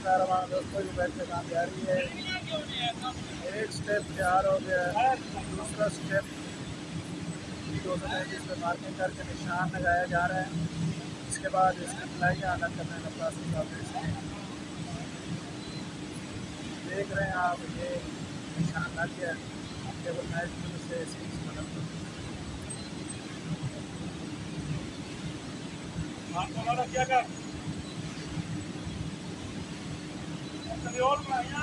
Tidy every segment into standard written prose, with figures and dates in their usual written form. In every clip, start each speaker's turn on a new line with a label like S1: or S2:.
S1: हमारा दोस्तों की बैठ के काम जारी है। एक स्टेप तैयार हो गया है, दूसरा स्टेप 235 पे मार्किंग करके निशान लगाया जा रहा है। इसके बाद इसकी प्लाइयाँ अलग करने का प्रोसेस आप देख रहे हैं आप, ये निशान लग गया है। केवल मैच से इसकी मदद क्या कर और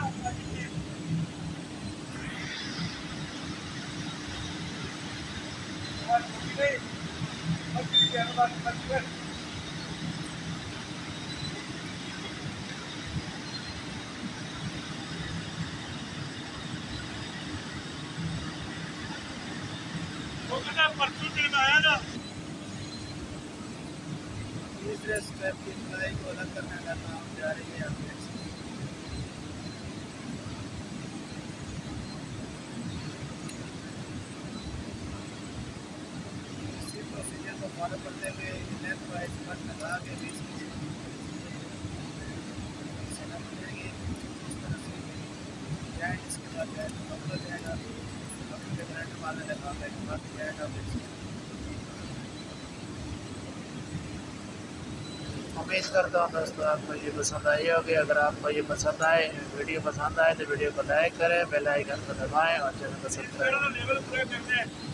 S1: तीसरे स्टेप की प्लाई को अलग करने का काम जारी है। इसी प्रोसीजर को फॉलो करते हुए लेफ्ट वाइज कट लगा के बीच में सेटअप करेंगे। इस तरह से जॉइंट, इसके बाद जॉइंट कवर जाएगा, अपने ग्राइंडर वाले लगा के बाद जॉइंट। उम्मीद करता हूँ दोस्तों आपको ये पसंद आई होगी। अगर आपको ये पसंद आए, वीडियो पसंद आए तो वीडियो को लाइक करें, बेल आइकन को दबाएं और चैनल को सब्सक्राइब करें।